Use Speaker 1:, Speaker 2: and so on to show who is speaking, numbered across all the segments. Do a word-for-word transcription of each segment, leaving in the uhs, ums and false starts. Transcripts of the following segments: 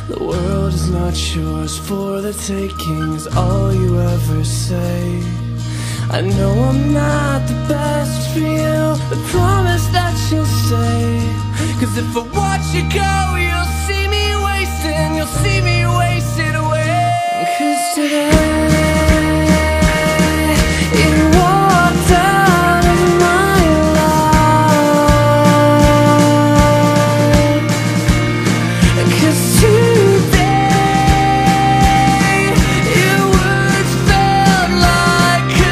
Speaker 1: The world is not yours for the taking is all you ever say. I know I'm not the best for you, but promise that you'll stay. Cause if I watch you go, you'll see me wasting, you'll see me wasted away. Cause today you walked out of my life. Cause today your words felt like a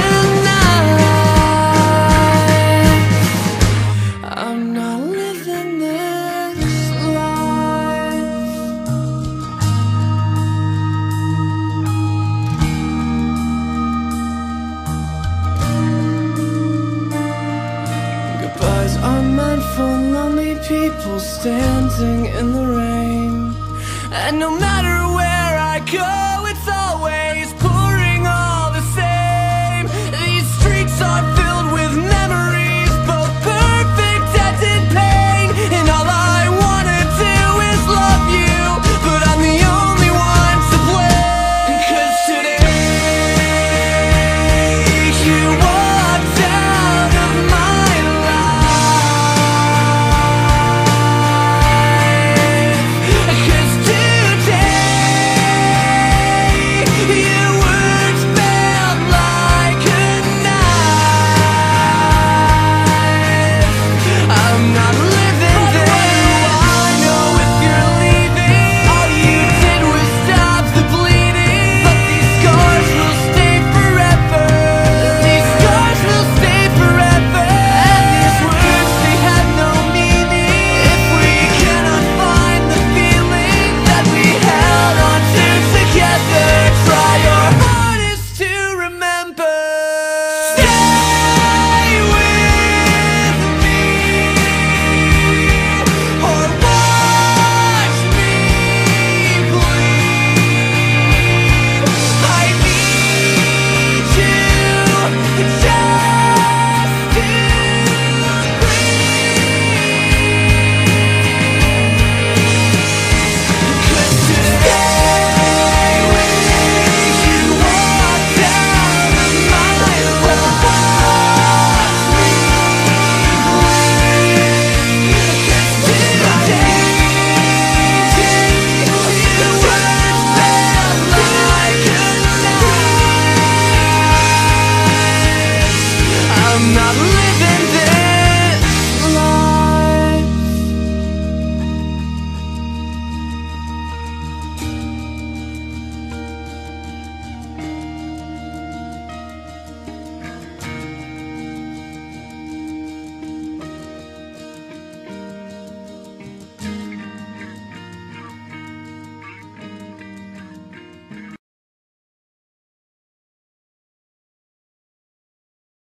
Speaker 1: knife. I'm not living this life. Goodbyes are meant for lonely people standing in the rain. And no matter where I go,